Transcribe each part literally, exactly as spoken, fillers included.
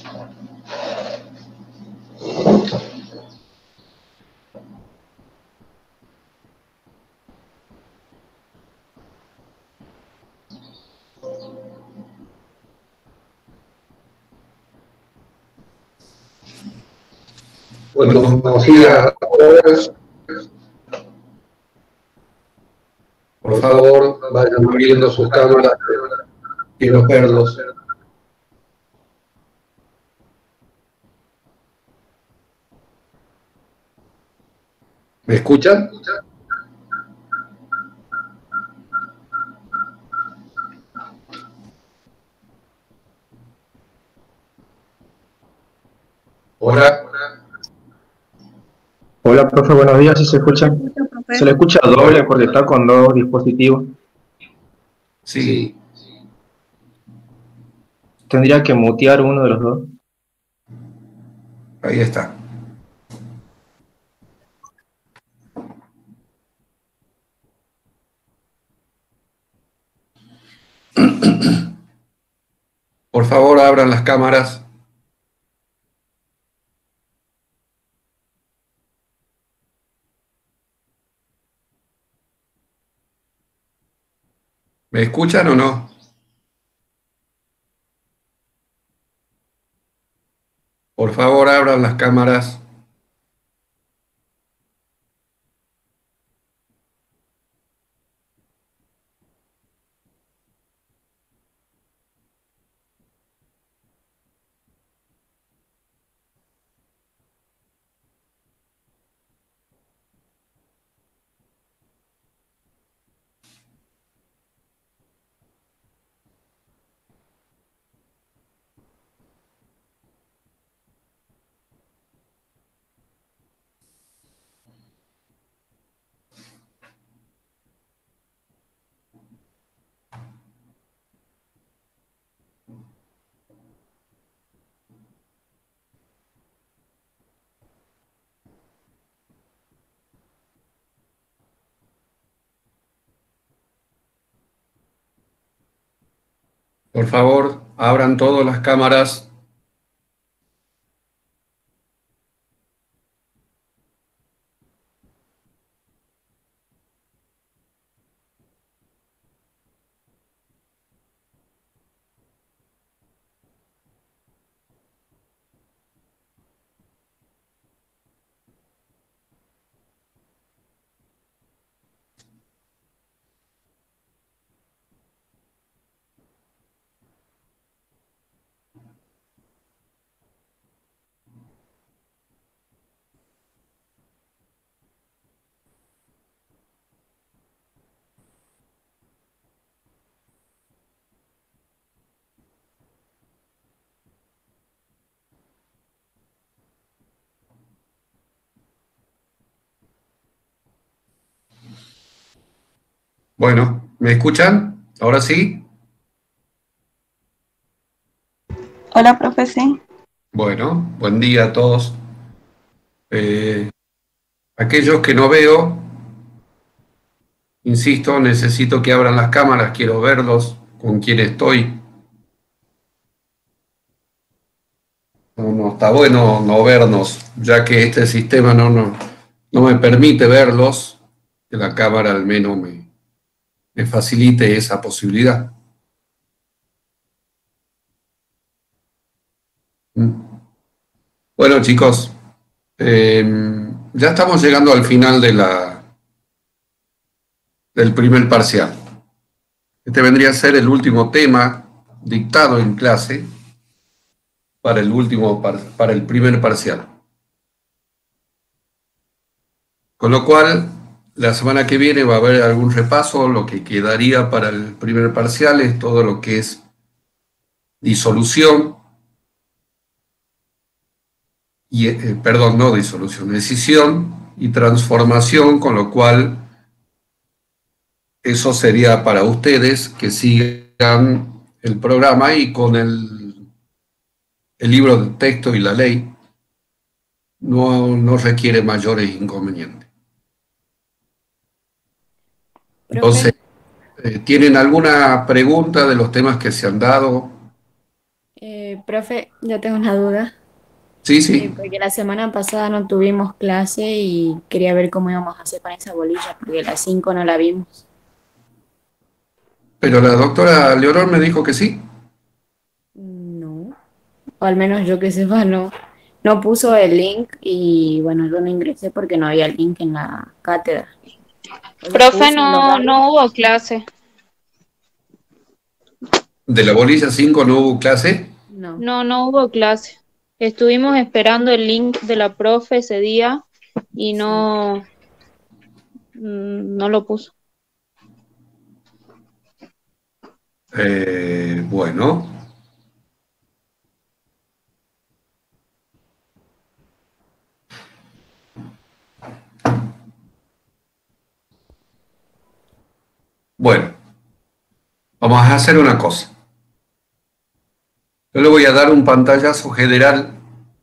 Bueno, buenos días a todos. Por favor, vayan abriendo sus cámaras. Quiero verlos. ¿Me escuchan? Hola. Hola, profe, buenos días, ¿sí se escucha? ¿Se le escucha doble porque está con dos dispositivos? Sí. Tendría que mutear uno de los dos. Ahí está. Por favor, abran las cámaras. ¿Me escuchan o no? Por favor, abran las cámaras. Por favor, abran todas las cámaras. Bueno, ¿me escuchan? ¿Ahora sí? Hola, profe, sí. Bueno, buen día a todos. Eh, aquellos que no veo, insisto, necesito que abran las cámaras, quiero verlos, con quién estoy. No, no está bueno no vernos, ya que este sistema no, no, no me permite verlos, que la cámara al menos me, me facilite esa posibilidad. Bueno, chicos, eh, ya estamos llegando al final de la, del primer parcial. Este vendría a ser el último tema dictado en clase para el último para el primer parcial. Con lo cual, la semana que viene va a haber algún repaso. Lo que quedaría para el primer parcial es todo lo que es disolución, y, eh, perdón, no disolución, decisión y transformación, con lo cual eso sería para ustedes que sigan el programa y con el, el libro de texto y la ley no, no requiere mayores inconvenientes. Entonces, eh, ¿tienen alguna pregunta de los temas que se han dado? Eh, Profe, yo tengo una duda. Sí, Eh, sí, porque la semana pasada no tuvimos clase y quería ver cómo íbamos a hacer con esa bolilla, porque la cinco no la vimos. pero la doctora Leonor me dijo que sí. No, o al menos yo que sepa, no. No puso el link y bueno, yo no ingresé porque no había link en la cátedra. O sea, Profe, puse el no, horario. no hubo clase. De la bolilla cinco no hubo clase. No. No, no hubo clase. Estuvimos esperando el link de la profe ese día y Sí. no, mm, no lo puso. Eh, bueno, bueno, vamos a hacer una cosa. Yo le voy a dar un pantallazo general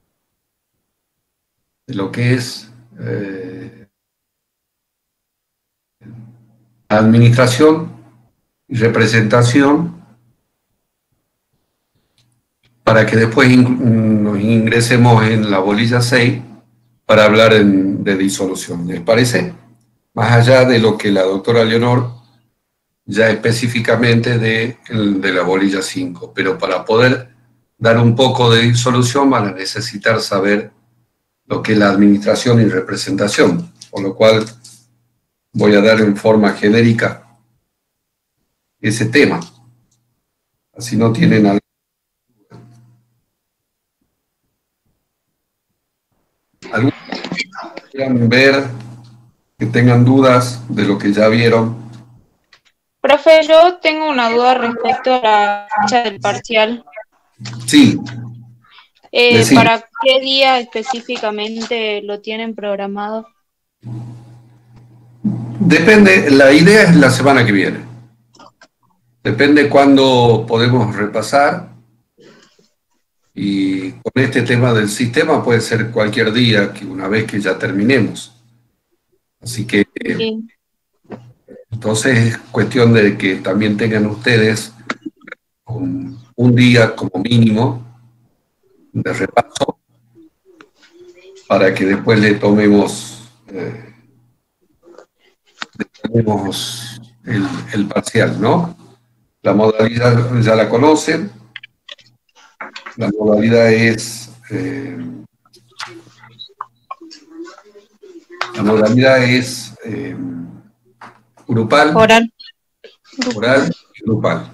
de lo que es eh, administración y representación para que después in, nos ingresemos en la bolilla seis para hablar en, de disolución. ¿Les parece? Más allá de lo que la doctora Leonor ya específicamente de, de la bolilla cinco, pero para poder dar un poco de disolución van a necesitar saber lo que es la administración y representación, por lo cual voy a dar en forma genérica ese tema. Así no tienen algo. Algunos que quieran ver, que tengan dudas de lo que ya vieron. Profe, yo tengo una duda respecto a la fecha del parcial. Sí, Eh, decir, ¿para qué día específicamente lo tienen programado? depende, la idea es la semana que viene. Depende cuándo podemos repasar. Y con este tema del sistema puede ser cualquier día, que una vez que ya terminemos. Así que Sí. entonces es cuestión de que también tengan ustedes un, un día como mínimo de repaso para que después le tomemos, eh, le tomemos el, el parcial, ¿no? La modalidad ya la conocen. La modalidad es eh, la modalidad es eh, grupal, Oral. oral y grupal.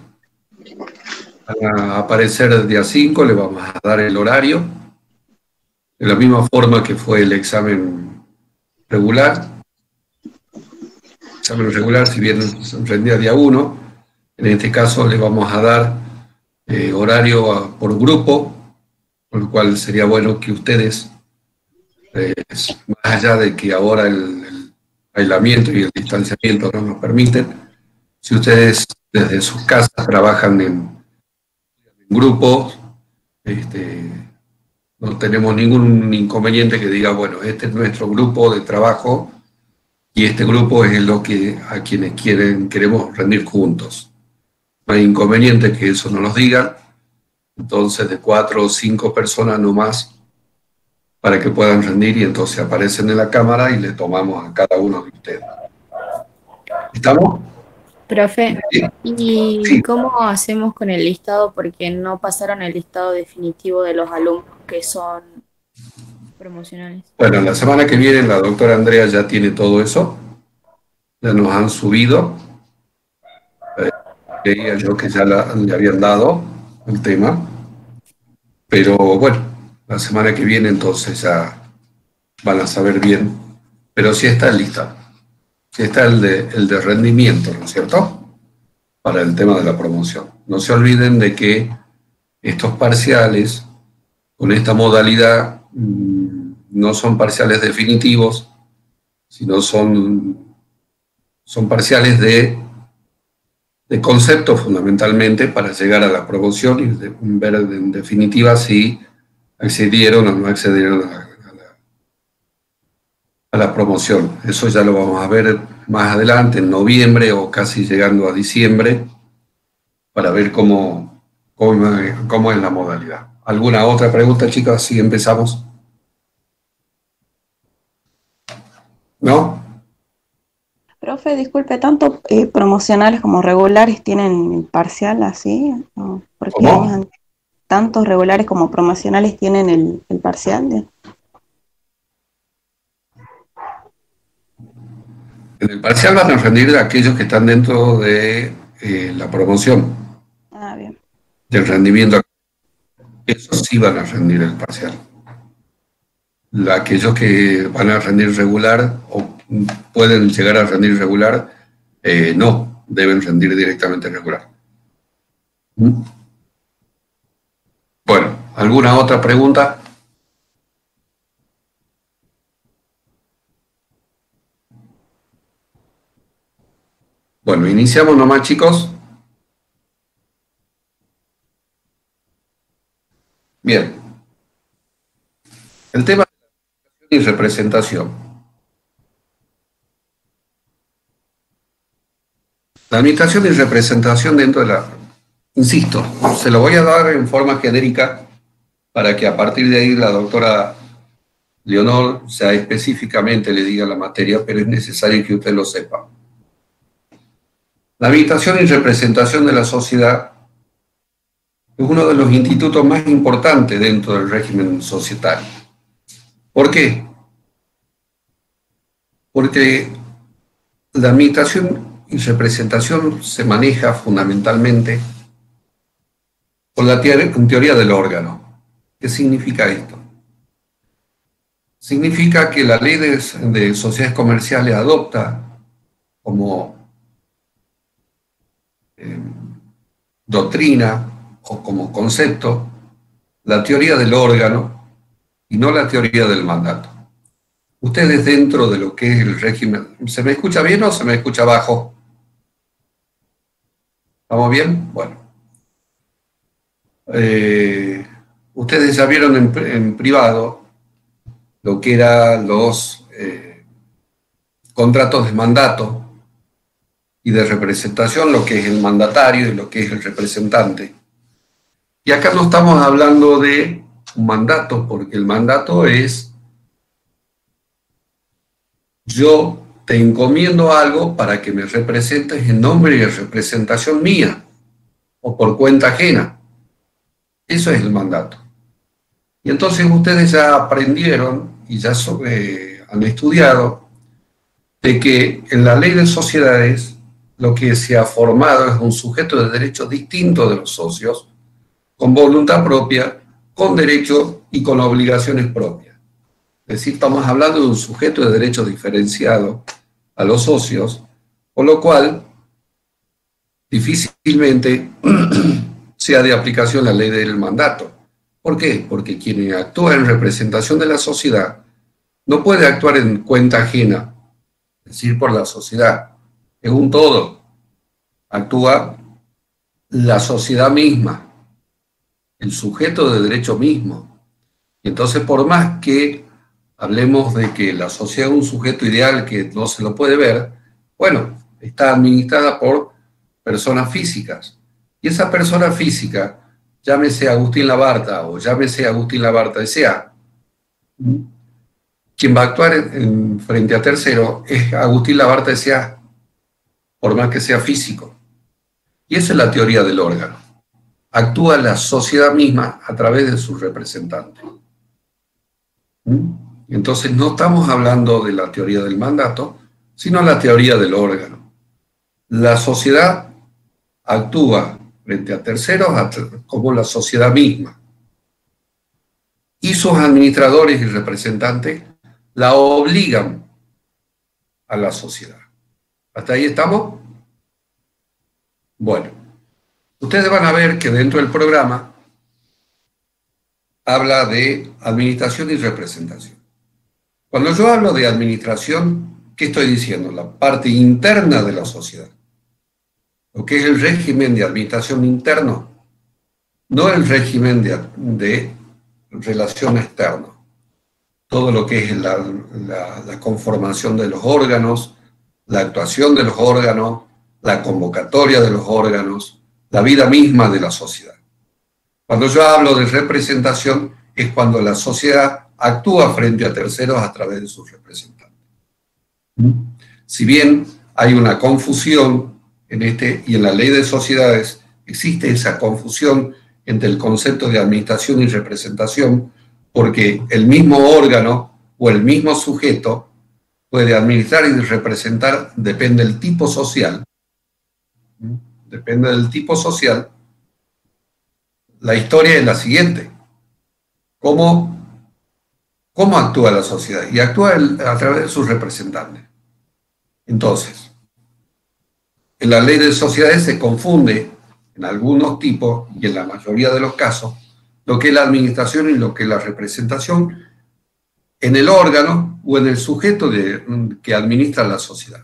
Van a aparecer el día cinco, le vamos a dar el horario, de la misma forma que fue el examen regular. Examen regular, si bien se rendía día uno, en este caso le vamos a dar eh, horario a, por grupo, con lo cual sería bueno que ustedes, eh, más allá de que ahora el, el aislamiento y el distanciamiento no nos permiten, si ustedes desde sus casas trabajan en grupos, este, no tenemos ningún inconveniente que diga, bueno, este es nuestro grupo de trabajo y este grupo es lo que a quienes quieren, queremos rendir juntos. No hay inconveniente que eso no nos digan, entonces de cuatro o cinco personas no más para que puedan rendir y entonces aparecen en la cámara y le tomamos a cada uno de ustedes. ¿Estamos? Profe, Sí. ¿y Sí. cómo hacemos con el listado? Porque no pasaron el listado definitivo de los alumnos que son promocionales. Bueno, la semana que viene la doctora Andrea ya tiene todo eso, ya nos han subido, eh, creía yo que ya la, le habían dado el tema, pero bueno, la semana que viene entonces ya van a saber bien, pero sí está el listado, sí está el de, el de rendimiento, ¿no es cierto?, para el tema de la promoción. No se olviden de que estos parciales, con esta modalidad, mmm, no son parciales definitivos, sino son, son parciales de, de concepto fundamentalmente para llegar a la promoción y de, ver en definitiva si accedieron o no accedieron a la, a, la, a la promoción. Eso ya lo vamos a ver más adelante, en noviembre o casi llegando a diciembre, para ver cómo, cómo, cómo es la modalidad. ¿Alguna otra pregunta, chicas? Si empezamos. ¿No? Profe, disculpe, ¿tanto eh, promocionales como regulares tienen el parcial así? ¿O porque ¿Cómo? años ante- tantos regulares como promocionales tienen el, el parcial? De... En el parcial van a rendir aquellos que están dentro de eh, la promoción, Ah, bien. del rendimiento. Esos sí van a rendir el parcial. La- aquellos que van a rendir regular o pueden llegar a rendir regular, eh, no, deben rendir directamente regular. ¿Mm? Bueno, ¿alguna otra pregunta? Bueno, iniciamos nomás, chicos. Bien. El tema de representación. La administración y representación dentro de la... Insisto, se lo voy a dar en forma genérica para que a partir de ahí la doctora Leonor ya específicamente le diga la materia, pero es necesario que usted lo sepa. La administración y representación de la sociedad es uno de los institutos más importantes dentro del régimen societario. ¿Por qué? Porque la administración y representación se maneja fundamentalmente por la teoría del órgano. ¿Qué significa esto? Significa que la ley de, de sociedades comerciales adopta como eh, doctrina o como concepto la teoría del órgano y no la teoría del mandato. Ustedes dentro de lo que es el régimen, ¿se me escucha bien o se me escucha bajo? ¿Estamos bien? Bueno. Eh, ustedes ya vieron en, en privado lo que eran los eh, contratos de mandato y de representación, lo que es el mandatario y lo que es el representante. Y acá no estamos hablando de un mandato, porque el mandato es: yo te encomiendo algo para que me representes en nombre y en representación mía, o por cuenta ajena. Eso es el mandato. Y entonces ustedes ya aprendieron y ya eh, han estudiado de que en la ley de sociedades lo que se ha formado es un sujeto de derechos distinto de los socios, con voluntad propia, con derechos y con obligaciones propias. Es decir, estamos hablando de un sujeto de derechos diferenciado a los socios, con lo cual difícilmente sea de aplicación la ley del mandato. ¿Por qué? Porque quien actúa en representación de la sociedad no puede actuar en cuenta ajena, es decir, por la sociedad. Es un todo. Actúa la sociedad misma, el sujeto de derecho mismo. Y entonces, por más que hablemos de que la sociedad es un sujeto ideal que no se lo puede ver, bueno, está administrada por personas físicas. Y esa persona física, llámese Agustín Labarta o llámese Agustín Labarta S A, quien va a actuar en, en, frente a tercero es Agustín Labarta S A, por más que sea físico. Y esa es la teoría del órgano. Actúa la sociedad misma a través de sus representantes. Entonces no estamos hablando de la teoría del mandato, sino la teoría del órgano. La sociedad actúa frente a terceros como la sociedad misma. Y sus administradores y representantes la obligan a la sociedad. ¿Hasta ahí estamos? Bueno, ustedes van a ver que dentro del programa habla de administración y representación. Cuando yo hablo de administración, ¿qué estoy diciendo? La parte interna de la sociedad. Lo que es el régimen de administración interno, no el régimen de, de relación externa. Todo lo que es la, la, la conformación de los órganos, la actuación de los órganos, la convocatoria de los órganos, la vida misma de la sociedad. Cuando yo hablo de representación, es cuando la sociedad actúa frente a terceros a través de sus representantes. Si bien hay una confusión en este y en la ley de sociedades, existe esa confusión entre el concepto de administración y representación, porque el mismo órgano o el mismo sujeto puede administrar y representar, depende del tipo social. Depende del tipo social. La historia es la siguiente. ¿Cómo, cómo actúa la sociedad? Y actúa el, a través de sus representantes. Entonces, en la ley de sociedades se confunde en algunos tipos y en la mayoría de los casos lo que es la administración y lo que es la representación en el órgano o en el sujeto de, que administra la sociedad.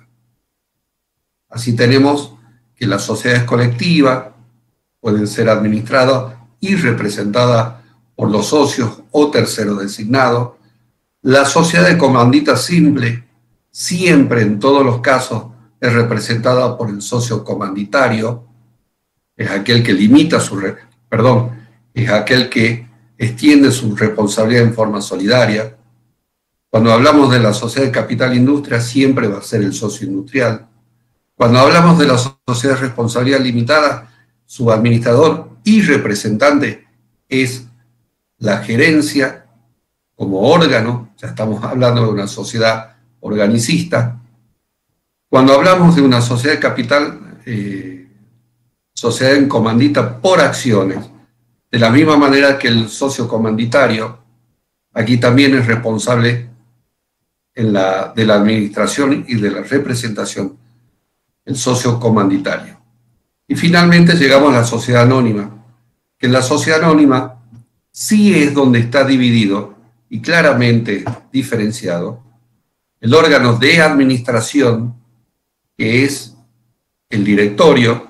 Así tenemos que las sociedades colectivas pueden ser administradas y representadas por los socios o terceros designados. La sociedad de comandita simple siempre, en todos los casos, es representada por el socio comanditario, es aquel que limita su, perdón, es aquel que extiende su responsabilidad en forma solidaria. Cuando hablamos de la sociedad de capital industria, siempre va a ser el socio industrial. Cuando hablamos de la sociedad de responsabilidad limitada, su administrador y representante es la gerencia como órgano, ya estamos hablando de una sociedad organicista. Cuando hablamos de una sociedad de capital, eh, sociedad en comandita por acciones, de la misma manera que el socio comanditario, aquí también es responsable en la, de la administración y de la representación, el socio comanditario. Y finalmente llegamos a la sociedad anónima, que en la sociedad anónima sí es donde está dividido y claramente diferenciado el órgano de administración, que es el directorio,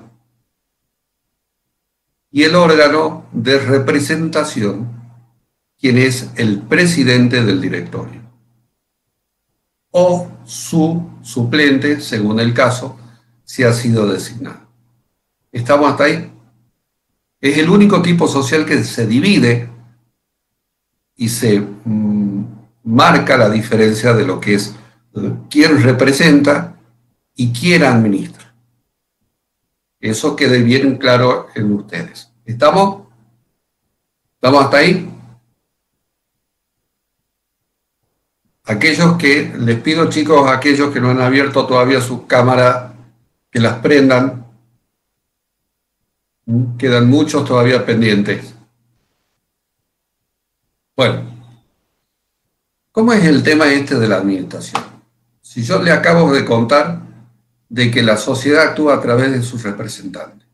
y el órgano de representación, quien es el presidente del directorio, o su suplente, según el caso, si ha sido designado. ¿Estamos hasta ahí? Es el único tipo social que se divide y se mmm, marca la diferencia de lo que es quién representa y quién administra. Eso quede bien claro en ustedes. ¿Estamos? ¿Estamos hasta ahí? Aquellos que, les pido chicos, aquellos que no han abierto todavía sus cámaras, que las prendan. Quedan muchos todavía pendientes. Bueno, ¿cómo es el tema este de la administración? Si yo le acabo de contar de que la sociedad actúa a través de sus representantes.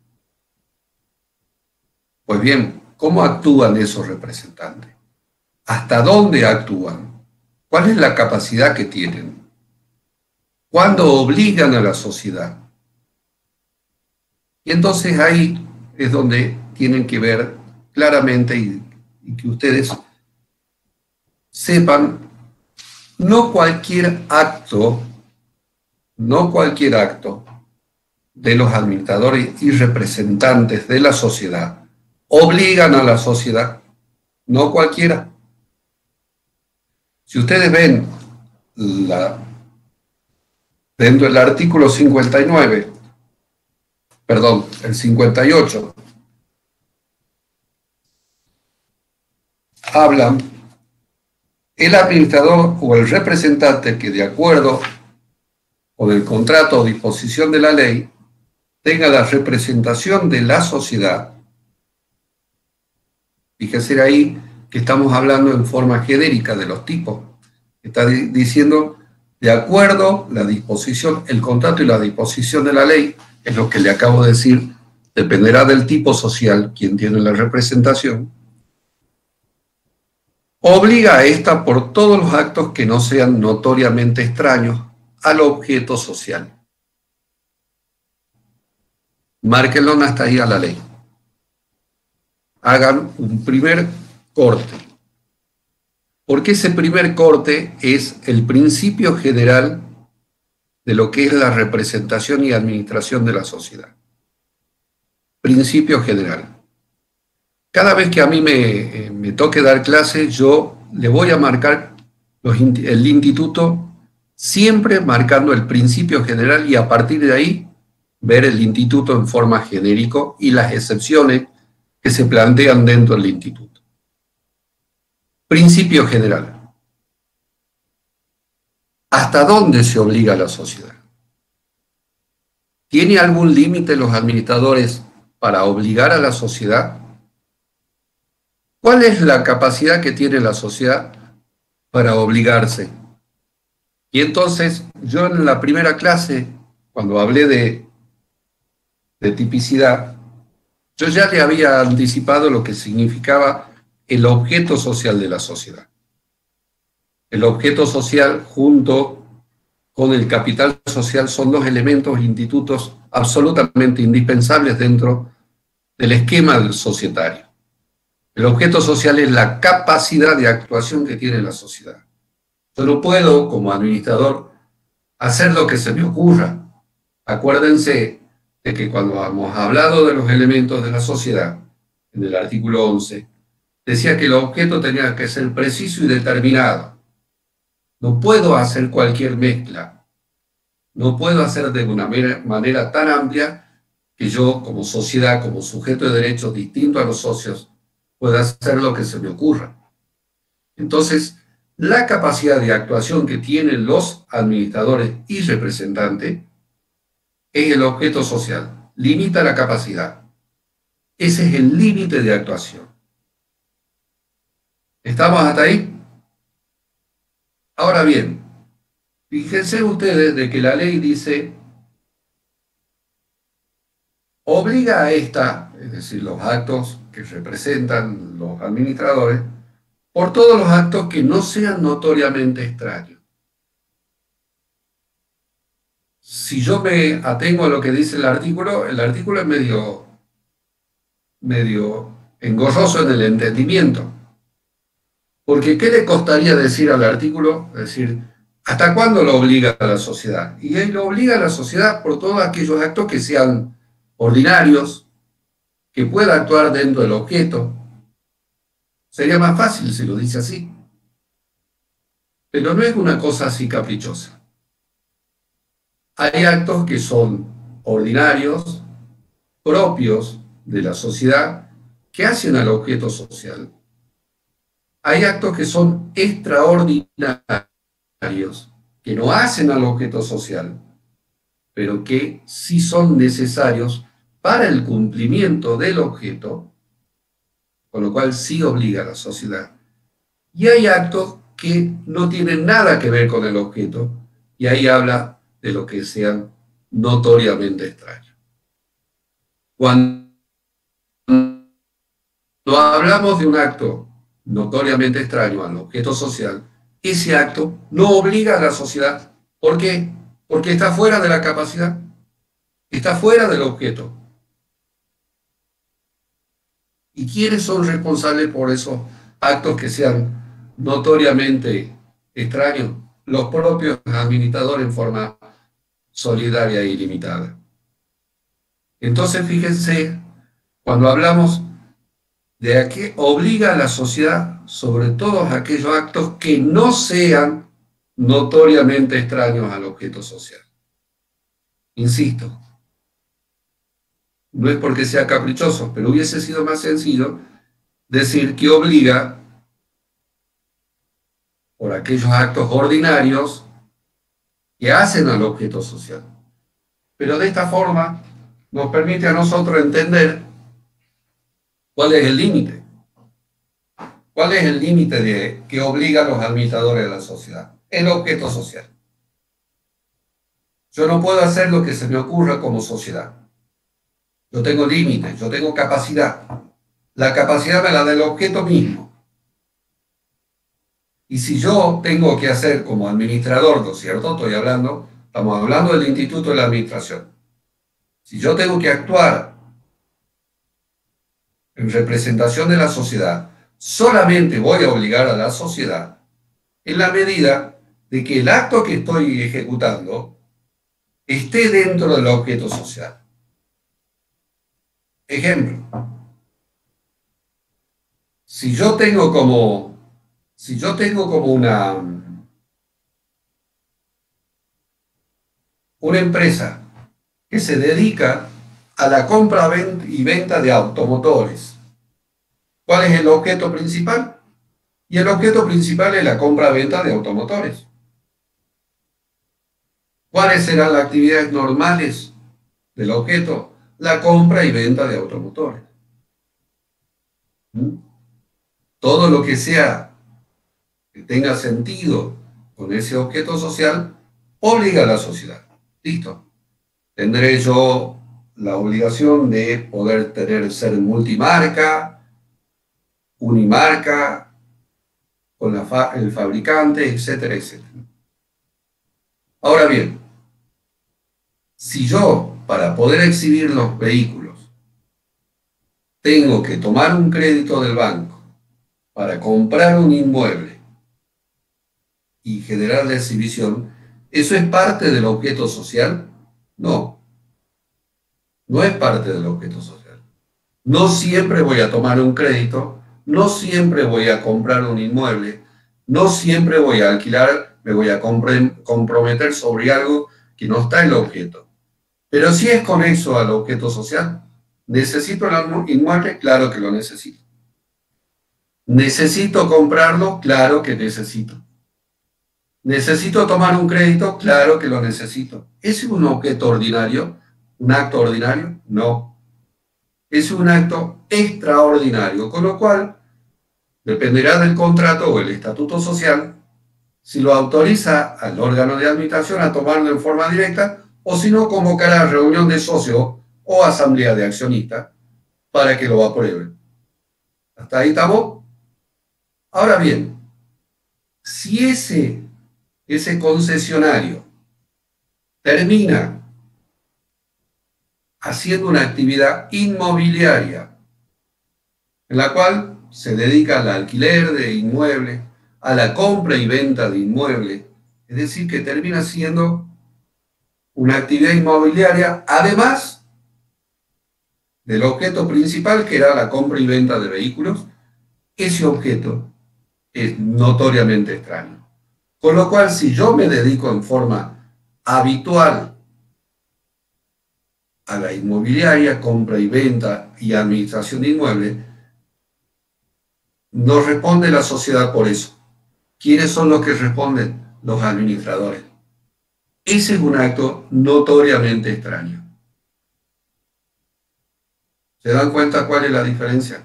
Pues bien, ¿cómo actúan esos representantes? ¿Hasta dónde actúan? ¿Cuál es la capacidad que tienen? ¿Cuándo obligan a la sociedad? Y entonces ahí es donde tienen que ver claramente y, y que ustedes sepan, no cualquier acto, no cualquier acto de los administradores y representantes de la sociedad obligan a la sociedad, no cualquiera. Si ustedes ven la, dentro del artículo cincuenta y nueve, perdón, el cincuenta y ocho, hablan el administrador o el representante que de acuerdo con el contrato o disposición de la ley tenga la representación de la sociedad. Fíjese ahí que estamos hablando en forma genérica de los tipos. Está diciendo de acuerdo la disposición, el contrato y la disposición de la ley, es lo que le acabo de decir, dependerá del tipo social quien tiene la representación, obliga a esta por todos los actos que no sean notoriamente extraños al objeto social. Márquenlo hasta ahí a la ley. Hagan un primer corte. Porque ese primer corte es el principio general de lo que es la representación y administración de la sociedad. Principio general. cada vez que a mí me, eh, me toque dar clase, yo le voy a marcar los, el instituto, siempre marcando el principio general y a partir de ahí ver el instituto en forma genérico y las excepciones que se plantean dentro del instituto. Principio general. ¿Hasta dónde se obliga a la sociedad? ¿Tiene algún límite los administradores para obligar a la sociedad? ¿Cuál es la capacidad que tiene la sociedad para obligarse? Y entonces, yo en la primera clase, cuando hablé de, de tipicidad, yo ya le había anticipado lo que significaba el objeto social de la sociedad. El objeto social junto con el capital social son dos elementos, institutos absolutamente indispensables dentro del esquema del societario. El objeto social es la capacidad de actuación que tiene la sociedad. Yo no puedo, como administrador, hacer lo que se me ocurra. Acuérdense de que cuando hemos hablado de los elementos de la sociedad, en el artículo once, decía que el objeto tenía que ser preciso y determinado. No puedo hacer cualquier mezcla. No puedo hacer de una manera tan amplia que yo, como sociedad, como sujeto de derechos distinto a los socios, pueda hacer lo que se me ocurra. Entonces, la capacidad de actuación que tienen los administradores y representantes es el objeto social. Limita la capacidad. Ese es el límite de actuación. ¿Estamos hasta ahí? Ahora bien, fíjense ustedes de que la ley dice, obliga a esta, es decir, los actos que representan los administradores, por todos los actos que no sean notoriamente extraños. Si yo me atengo a lo que dice el artículo, el artículo es medio, medio engorroso en el entendimiento. Porque ¿qué le costaría decir al artículo? Es decir, ¿hasta cuándo lo obliga a la sociedad? Y él lo obliga a la sociedad por todos aquellos actos que sean ordinarios, que pueda actuar dentro del objeto. Sería más fácil si lo dice así. Pero no es una cosa así caprichosa. Hay actos que son ordinarios, propios de la sociedad, que hacen al objeto social. Hay actos que son extraordinarios, que no hacen al objeto social, pero que sí son necesarios para el cumplimiento del objeto, con lo cual sí obliga a la sociedad. Y hay actos que no tienen nada que ver con el objeto, y ahí habla de lo que sean notoriamente extraños. Cuando hablamos de un acto notoriamente extraño al objeto social, ese acto no obliga a la sociedad. ¿Por qué? Porque está fuera de la capacidad, está fuera del objeto. ¿Y quiénes son responsables por esos actos que sean notoriamente extraños? Los propios administradores en forma solidaria e ilimitada. Entonces, fíjense, cuando hablamos de a qué obliga a la sociedad sobre todos aquellos actos que no sean notoriamente extraños al objeto social. Insisto, no es porque sea caprichoso, pero hubiese sido más sencillo decir que obliga por aquellos actos ordinarios que hacen al objeto social. Pero de esta forma nos permite a nosotros entender cuál es el límite. ¿Cuál es el límite de que obliga a los administradores de la sociedad? El objeto social. Yo no puedo hacer lo que se me ocurra como sociedad. Yo tengo límites, yo tengo capacidad. La capacidad me la da el objeto mismo. Y si yo tengo que hacer como administrador, ¿no es cierto? Estoy hablando, estamos hablando del Instituto de la Administración. Si yo tengo que actuar en representación de la sociedad, solamente voy a obligar a la sociedad en la medida de que el acto que estoy ejecutando esté dentro del objeto social. Ejemplo. si yo tengo como, si yo tengo como una, una empresa que se dedica a la compra y venta de automotores, ¿cuál es el objeto principal? Y el objeto principal es la compra-venta de automotores. ¿Cuáles serán las actividades normales del objeto? La compra y venta de automotores. ¿Mm? Todo lo que sea que tenga sentido con ese objeto social obliga a la sociedad. Listo. Tendré yo la obligación de poder tener, ser multimarca, unimarca, con la fa el fabricante, etcétera, etcétera. Ahora bien, si yo, para poder exhibir los vehículos, tengo que tomar un crédito del banco para comprar un inmueble y generar la exhibición, ¿eso es parte del objeto social? No, no es parte del objeto social. No siempre voy a tomar un crédito, no siempre voy a comprar un inmueble, no siempre voy a alquilar, me voy a comprometer sobre algo que no está en el objeto. Pero si es conexo al objeto social, ¿necesito el inmueble? Claro que lo necesito. ¿Necesito comprarlo? Claro que necesito. ¿Necesito tomar un crédito? Claro que lo necesito. ¿Es un objeto ordinario? ¿Un acto ordinario? No. Es un acto extraordinario, con lo cual dependerá del contrato o el estatuto social si lo autoriza al órgano de administración a tomarlo en forma directa o si no convocará a reunión de socios o asamblea de accionistas para que lo aprueben. ¿Hasta ahí estamos? Ahora bien, si ese, ese concesionario termina haciendo una actividad inmobiliaria en la cual se dedica al alquiler de inmuebles, a la compra y venta de inmuebles, es decir, que termina siendo una actividad inmobiliaria, además del objeto principal, que era la compra y venta de vehículos, ese objeto es notoriamente extraño. Con lo cual, si yo me dedico en forma habitual a la inmobiliaria, compra y venta y administración de inmuebles, no responde la sociedad por eso. ¿Quiénes son los que responden? Los administradores. Ese es un acto notoriamente extraño. ¿Se dan cuenta cuál es la diferencia?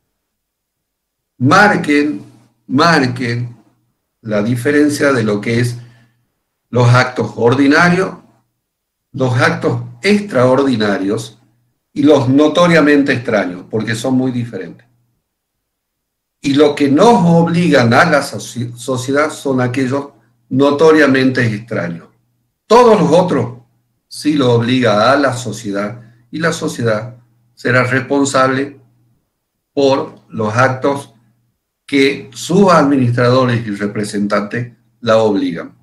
Marquen, marquen la diferencia de lo que es los actos ordinarios, los actos extraordinarios y los notoriamente extraños, porque son muy diferentes. Y lo que nos obligan a la sociedad son aquellos notoriamente extraños. Todos los otros sí lo obliga a la sociedad y la sociedad será responsable por los actos que sus administradores y representantes la obligan.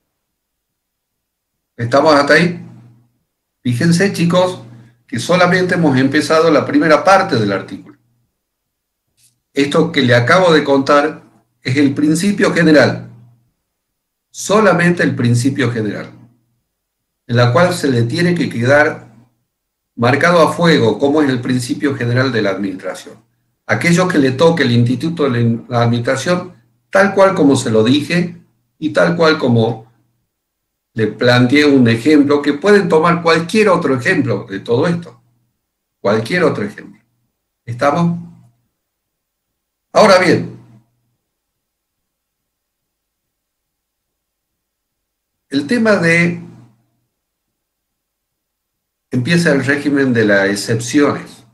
¿Estamos hasta ahí? Fíjense, chicos, que solamente hemos empezado la primera parte del artículo. Esto que le acabo de contar es el principio general, solamente el principio general, en la cual se le tiene que quedar marcado a fuego cómo es el principio general de la administración. Aquello que le toque el Instituto de la Administración, tal cual como se lo dije y tal cual como le planteé un ejemplo, que pueden tomar cualquier otro ejemplo de todo esto, cualquier otro ejemplo. ¿Estamos? Ahora bien, el tema de, empieza el régimen de las excepciones.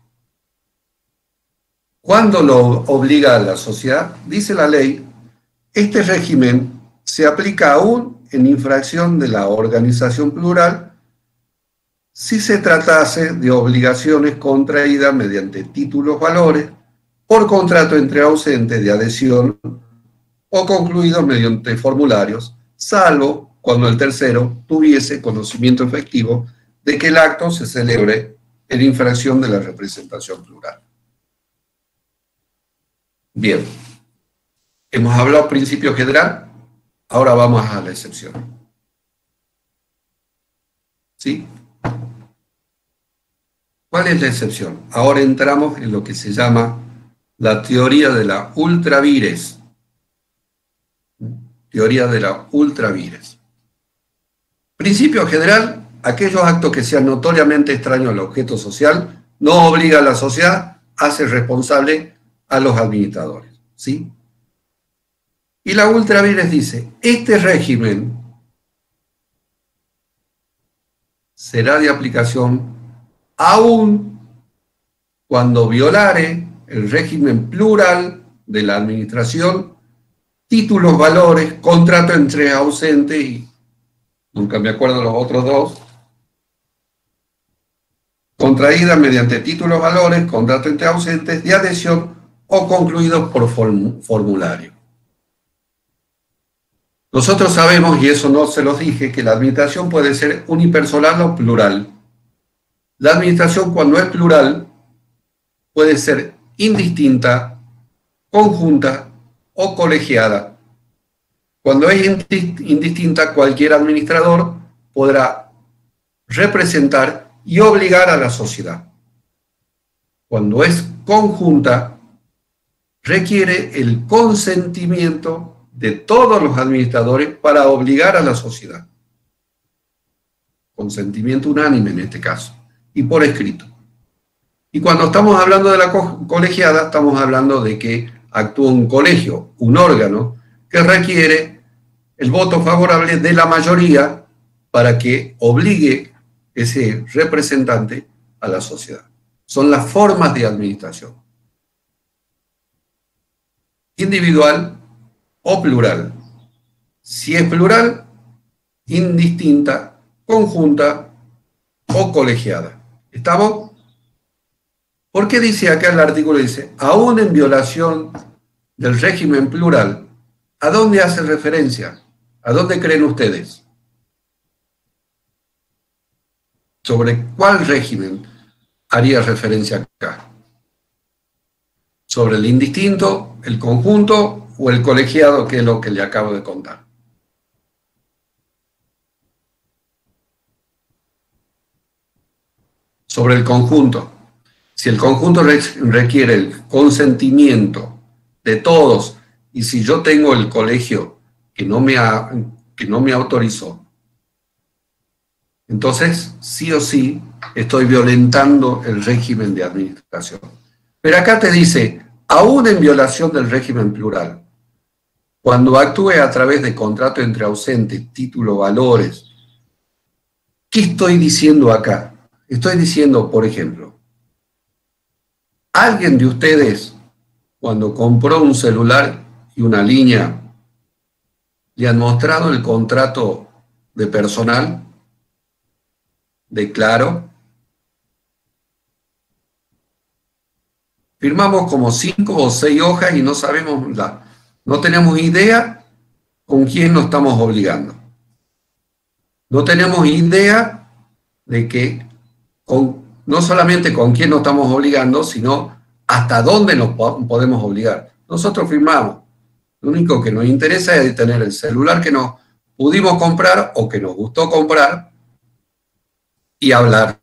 ¿Cuándo lo obliga a la sociedad? Dice la ley, este régimen se aplica aún en infracción de la organización plural si se tratase de obligaciones contraídas mediante títulos valores por contrato entre ausentes de adhesión o concluidos mediante formularios, salvo cuando el tercero tuviese conocimiento efectivo de que el acto se celebre en infracción de la representación plural. Bien. Hemos hablado principio general, ahora vamos a la excepción. ¿Sí? ¿Cuál es la excepción? Ahora entramos en lo que se llama la teoría de la ultra vires. Teoría de la ultra vires. Principio general, aquellos actos que sean notoriamente extraños al objeto social no obliga a la sociedad a ser responsable a los administradores. ¿Sí? Y la ultra vires dice, este régimen será de aplicación aún cuando violare el régimen plural de la administración, títulos, valores, contrato entre ausentes y, nunca me acuerdo los otros dos, contraídas mediante títulos, valores, contrato entre ausentes de adhesión o concluidos por form formulario. Nosotros sabemos, y eso no se los dije, que la administración puede ser unipersonal o plural. La administración, cuando es plural, puede ser indistinta, conjunta o colegiada. Cuando es indistinta, cualquier administrador podrá representar y obligar a la sociedad. Cuando es conjunta, requiere el consentimiento de todos los administradores para obligar a la sociedad. Consentimiento unánime en este caso, y por escrito. Y cuando estamos hablando de la co colegiada, estamos hablando de que actúa un colegio, un órgano, que requiere el voto favorable de la mayoría para que obligue ese representante a la sociedad. Son las formas de administración. Individual o plural. Si es plural, indistinta, conjunta o colegiada. ¿Estamos? ¿Por qué dice acá el artículo? Dice, aún en violación del régimen plural, ¿a dónde hace referencia? ¿A dónde creen ustedes? ¿Sobre cuál régimen haría referencia acá? ¿Sobre el indistinto, el conjunto o el colegiado, que es lo que le acabo de contar? Sobre el conjunto. Si el conjunto requiere el consentimiento de todos, y si yo tengo el colegio que no me, ha, que no me autorizó, entonces sí o sí estoy violentando el régimen de administración. Pero acá te dice, aún en violación del régimen plural, cuando actúe a través de contrato entre ausentes, título, valores, ¿qué estoy diciendo acá? Estoy diciendo, por ejemplo, ¿alguien de ustedes, cuando compró un celular y una línea, le han mostrado el contrato de personal de Claro? Firmamos como cinco o seis hojas y no sabemos, la, no tenemos idea con quién nos estamos obligando. No tenemos idea de que, con, no solamente con quién nos estamos obligando, sino hasta dónde nos podemos obligar. Nosotros firmamos. Lo único que nos interesa es tener el celular que nos pudimos comprar o que nos gustó comprar y hablar.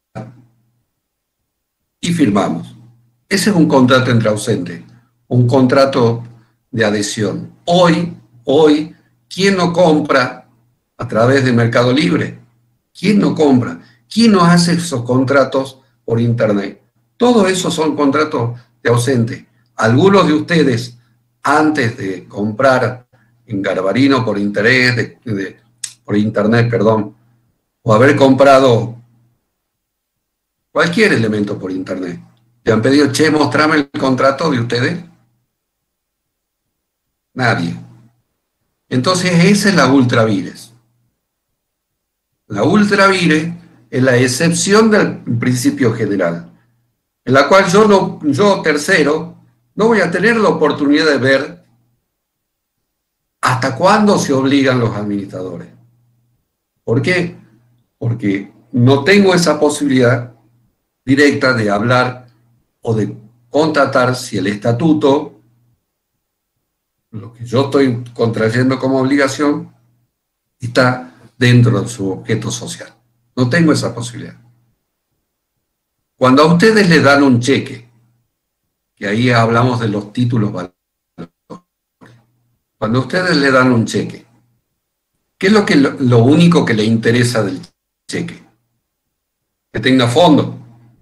Y firmamos. Ese es un contrato entre ausentes, un contrato de adhesión. Hoy, hoy, ¿quién no compra a través de Mercado Libre? ¿Quién no compra? ¿Quién no hace esos contratos por internet? Todos esos son contratos de ausentes. Algunos de ustedes, antes de comprar en Garbarino por interés, de, de, por internet, perdón, o haber comprado cualquier elemento por internet, ¿le han pedido, che, mostrame el contrato de ustedes? Nadie. Entonces esa es la ultra vires. La ultra vires es la excepción del principio general, en la cual yo, no, yo tercero, no voy a tener la oportunidad de ver hasta cuándo se obligan los administradores. ¿Por qué? Porque no tengo esa posibilidad directa de hablar o de contratar si el estatuto lo que yo estoy contrayendo como obligación está dentro de su objeto social. No tengo esa posibilidad. Cuando a ustedes le dan un cheque, que ahí hablamos de los títulos valores, cuando a ustedes le dan un cheque, ¿qué es lo, que, lo, lo único que le interesa del cheque? Que tenga fondo,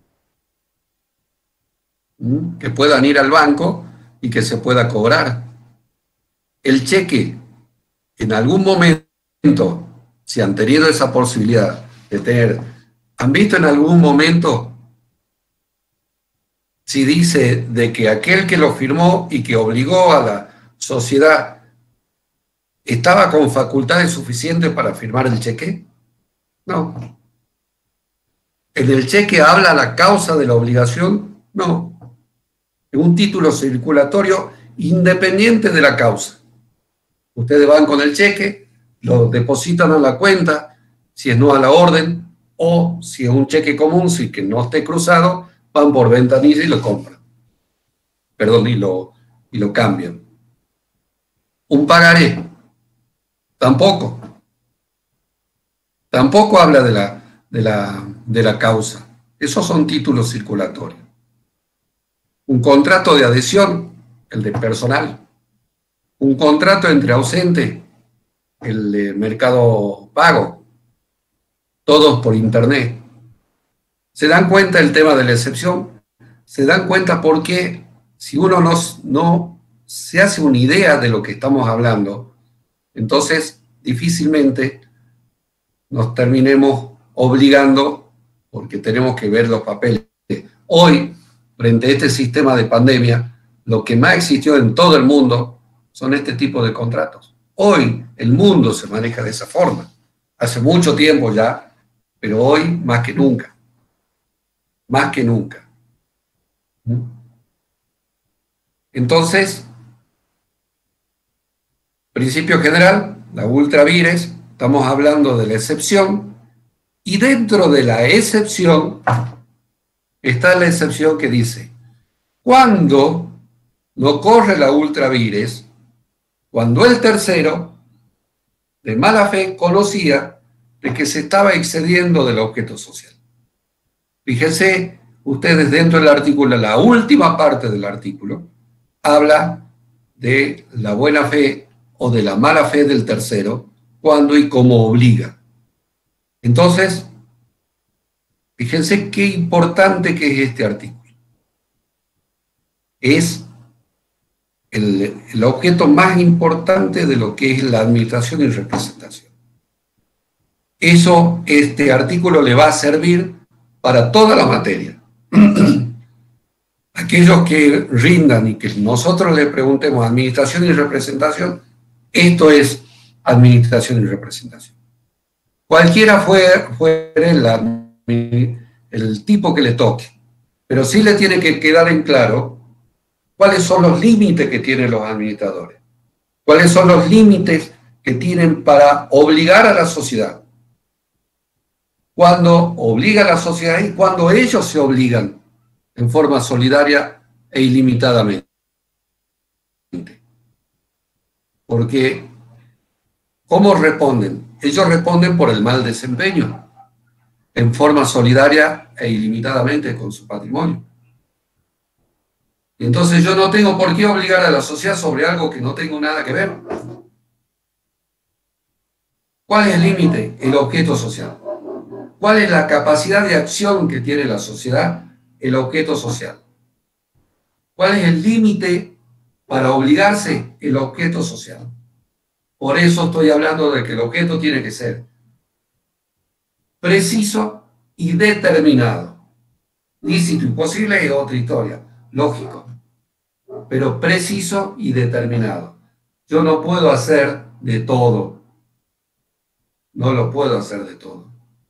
¿Mm? que puedan ir al banco y que se pueda cobrar. El cheque, en algún momento, si han tenido esa posibilidad de tener, ¿han visto en algún momento si dice de que aquel que lo firmó y que obligó a la sociedad estaba con facultades suficientes para firmar el cheque? No. ¿En el cheque habla la causa de la obligación? No. Es un título circulatorio independiente de la causa. Ustedes van con el cheque, lo depositan a la cuenta, si es no a la orden, o si es un cheque común, si que no esté cruzado, van por ventanilla y lo compran. Perdón, y lo, y lo cambian. Un pagaré, tampoco. Tampoco habla de la, de la, de la causa. Esos son títulos circulatorios. Un contrato de adhesión, el de personal. Un contrato entre ausentes, el de mercado pago. Todos por internet. ¿Se dan cuenta el tema de la excepción? ¿Se dan cuenta por qué si uno no, no se hace una idea de lo que estamos hablando, entonces difícilmente nos terminemos obligando porque tenemos que ver los papeles? Hoy, frente a este sistema de pandemia, lo que más existió en todo el mundo son este tipo de contratos. Hoy el mundo se maneja de esa forma. Hace mucho tiempo ya, pero hoy más que nunca. Más que nunca. Entonces, principio general, la ultra vires, estamos hablando de la excepción, y dentro de la excepción está la excepción que dice, cuando no corre la ultra vires, cuando el tercero, de mala fe, conocía de que se estaba excediendo del objeto social. Fíjense ustedes dentro del artículo, la última parte del artículo, habla de la buena fe o de la mala fe del tercero, cuando y cómo obliga. Entonces, fíjense qué importante que es este artículo. Es el, el objeto más importante de lo que es la administración y representación. Eso, este artículo le va a servir para toda la materia. Aquellos que rindan y que nosotros le preguntemos administración y representación, esto es administración y representación. Cualquiera fuera fue el, el tipo que le toque, pero sí le tiene que quedar en claro cuáles son los límites que tienen los administradores, cuáles son los límites que tienen para obligar a la sociedad, cuando obliga a la sociedad y cuando ellos se obligan en forma solidaria e ilimitadamente. Porque, ¿cómo responden? Ellos responden por el mal desempeño, en forma solidaria e ilimitadamente con su patrimonio. Y entonces yo no tengo por qué obligar a la sociedad sobre algo que no tengo nada que ver. ¿Cuál es el límite? El objeto social. ¿Cuál es la capacidad de acción que tiene la sociedad? El objeto social. ¿Cuál es el límite para obligarse? El objeto social. Por eso estoy hablando de que el objeto tiene que ser preciso y determinado. Lícito, imposible es otra historia, lógico, pero preciso y determinado. Yo no puedo hacer de todo. No lo puedo hacer de todo.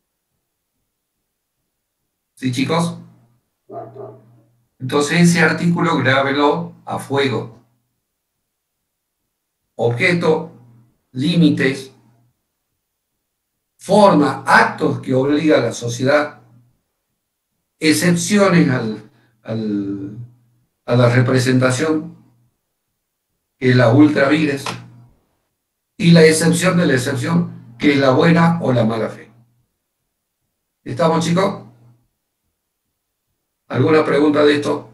¿Sí, chicos? Entonces ese artículo grábelo a fuego. Objeto, límites, forma, actos que obliga a la sociedad, excepciones al, al, a la representación, que es la ultra vires, y la excepción de la excepción, que es la buena o la mala fe. ¿Estamos, chicos? ¿Alguna pregunta de esto?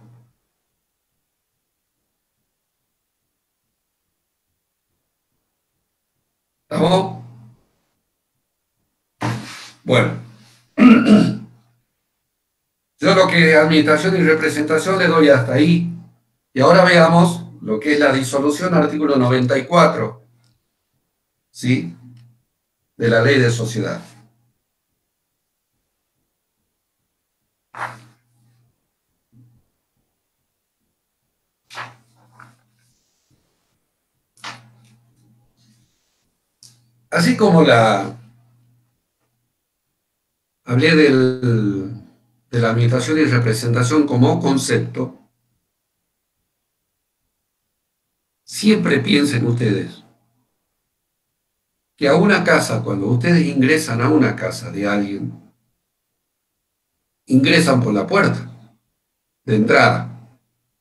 ¿Estamos? Bueno. Yo lo que administración y representación le doy hasta ahí. Y ahora veamos lo que es la disolución, artículo noventa y cuatro, ¿sí?, de la ley de sociedad. Así como la hablé del, de la administración y representación como concepto, siempre piensen ustedes que a una casa, cuando ustedes ingresan a una casa de alguien, ingresan por la puerta de entrada.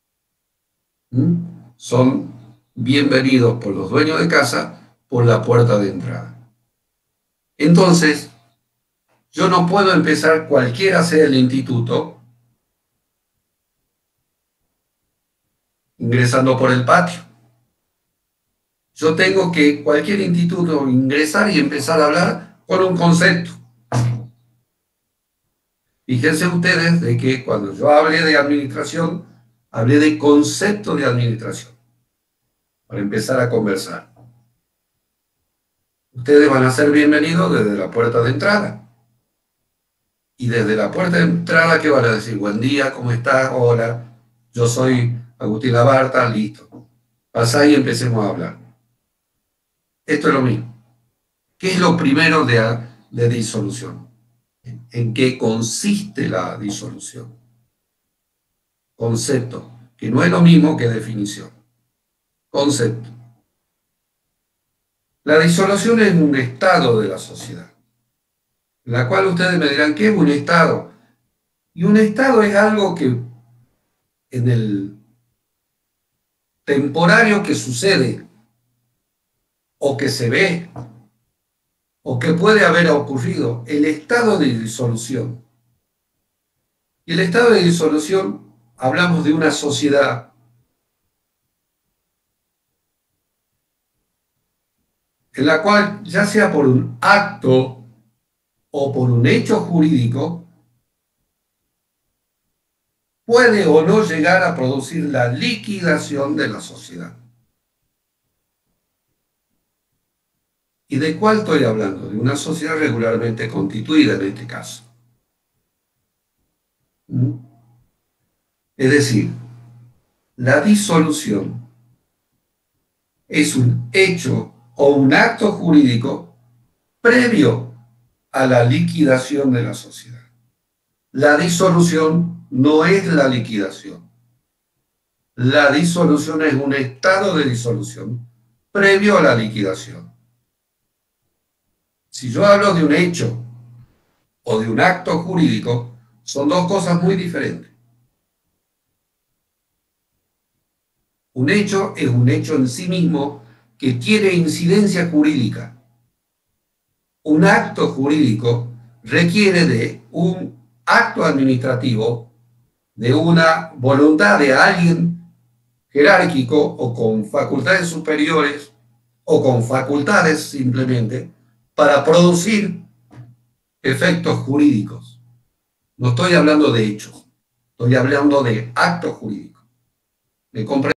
¿Mm? Son bienvenidos por los dueños de casa por la puerta de entrada. Entonces, yo no puedo empezar, cualquiera sea el instituto, ingresando por el patio. Yo tengo que, cualquier instituto, ingresar y empezar a hablar con un concepto. Fíjense ustedes de que cuando yo hablé de administración, hablé de concepto de administración, para empezar a conversar. Ustedes van a ser bienvenidos desde la puerta de entrada. Y desde la puerta de entrada, ¿qué van a decir? Buen día, ¿cómo estás? Hola, yo soy Agustín Labarta, listo. Pasá y empecemos a hablar. Esto es lo mismo. ¿Qué es lo primero de, de disolución? ¿En qué consiste la disolución? Concepto, que no es lo mismo que definición. Concepto. La disolución es un estado de la sociedad, en la cual ustedes me dirán, ¿qué es un estado? Y un estado es algo que en el temporario que sucede, o que se ve, o que puede haber ocurrido, el estado de disolución. Y el estado de disolución, hablamos de una sociedad en la cual, ya sea por un acto o por un hecho jurídico, puede o no llegar a producir la liquidación de la sociedad. ¿Y de cuál estoy hablando? De una sociedad regularmente constituida en este caso. ¿Mm? Es decir, la disolución es un hecho o un acto jurídico previo a la liquidación de la sociedad. La disolución no es la liquidación. La disolución es un estado de disolución previo a la liquidación. Si yo hablo de un hecho o de un acto jurídico, son dos cosas muy diferentes. Un hecho es un hecho en sí mismo que tiene incidencia jurídica. Un acto jurídico requiere de un acto administrativo, de una voluntad de alguien jerárquico o con facultades superiores o con facultades simplemente para producir efectos jurídicos. No estoy hablando de hechos, estoy hablando de actos jurídicos. ¿Me comprende?